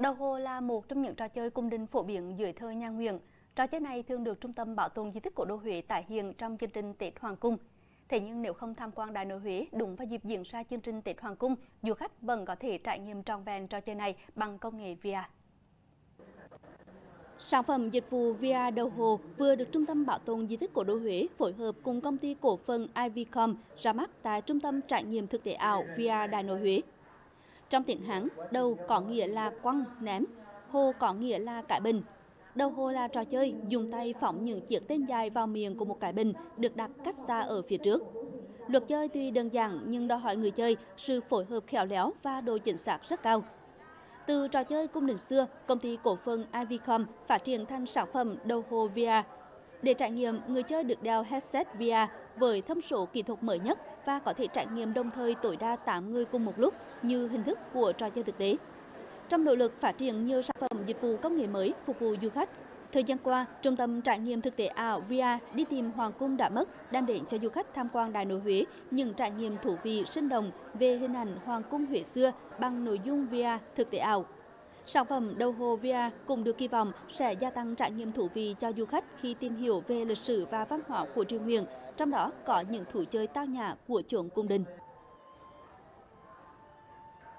Đầu hồ là một trong những trò chơi cung đình phổ biến dưới thời nhà Nguyễn. Trò chơi này thường được Trung tâm Bảo tồn Di tích Cố đô Huế tái hiện trong chương trình Tết Hoàng Cung. Thế nhưng nếu không tham quan Đại nội Huế đúng vào dịp diễn ra chương trình Tết Hoàng Cung, du khách vẫn có thể trải nghiệm trọn vẹn trò chơi này bằng công nghệ VR. Sản phẩm dịch vụ VR đầu hồ vừa được Trung tâm Bảo tồn Di tích Cố đô Huế phối hợp cùng công ty cổ phần Ivicom ra mắt tại Trung tâm trải nghiệm thực tế ảo VR Đại nội Huế. Trong tiếng Hán, đầu có nghĩa là quăng, ném, hồ có nghĩa là cái bình. Đầu hồ là trò chơi dùng tay phóng những chiếc tên dài vào miệng của một cái bình được đặt cách xa ở phía trước. Luật chơi tuy đơn giản nhưng đòi hỏi người chơi sự phối hợp khéo léo và độ chính xác rất cao. Từ trò chơi cung đình xưa, công ty cổ phần Ivicom phát triển thành sản phẩm đầu hồ VR. Để trải nghiệm, người chơi được đeo headset VR với thông số kỹ thuật mới nhất và có thể trải nghiệm đồng thời tối đa 8 người cùng một lúc như hình thức của trò chơi thực tế. Trong nỗ lực phát triển nhiều sản phẩm dịch vụ công nghệ mới phục vụ du khách, thời gian qua, Trung tâm trải nghiệm thực tế ảo VR đi tìm Hoàng cung đã mất đang đến cho du khách tham quan Đại nội Huế những trải nghiệm thú vị sinh động về hình ảnh Hoàng cung Huế xưa bằng nội dung VR thực tế ảo. Sản phẩm đầu hồ VR cũng được kỳ vọng sẽ gia tăng trải nghiệm thú vị cho du khách khi tìm hiểu về lịch sử và văn hóa của triều Nguyễn, trong đó có những thú chơi tao nhã của chốn cung đình.